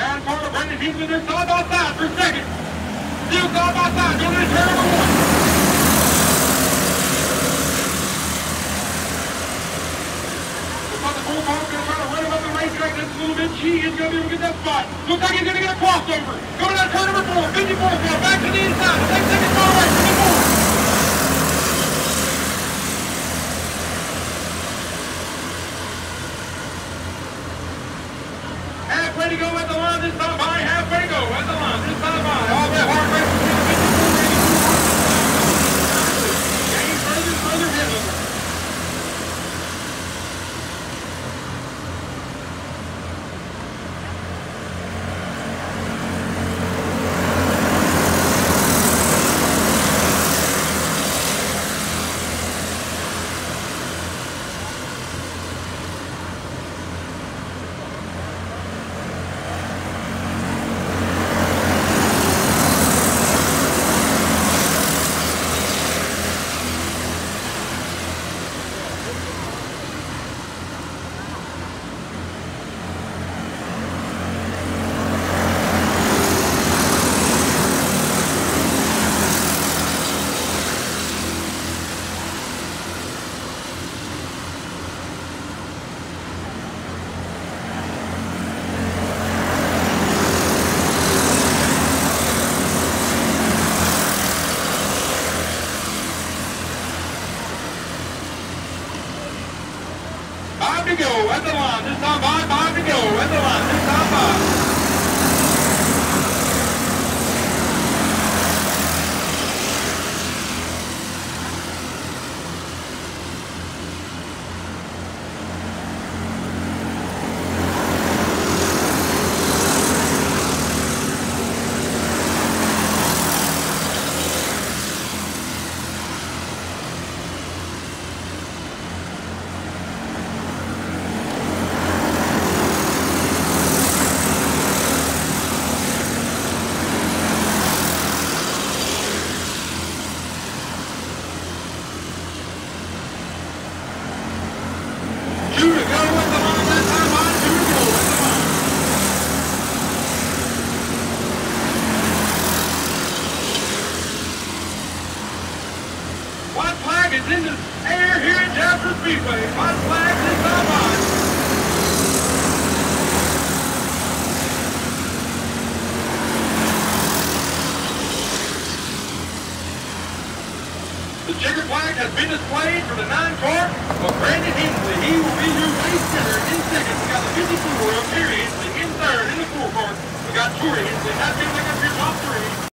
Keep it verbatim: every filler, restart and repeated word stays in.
Nine car to Brandon Henslee, they're side by side for second. Still side by side, going into turn number one. Looks like the four car's going to try to run him up the racetrack. That's a little bit cheaty. He's going to be able to get that spot. Looks like he's going to get a crossover. Going down turn number four, fifty-four car, back to the inside. The next second car away from the four. Halfway to go at the line this time by. Halfway to go at the line this time by. All that hard race between the fifty-four and eighty-four. Gain further, further headland. Five to go at the line this time by. Five to go at the line this time by. White flag is in the air here at Jasper Speedway. White flag is on by. The checker flag has been displayed for the nine car of Brandon Henslee. He will be your race winner in second. We got the fifty-four of Hensley in third in the four car. We got Tori Henslee. That's been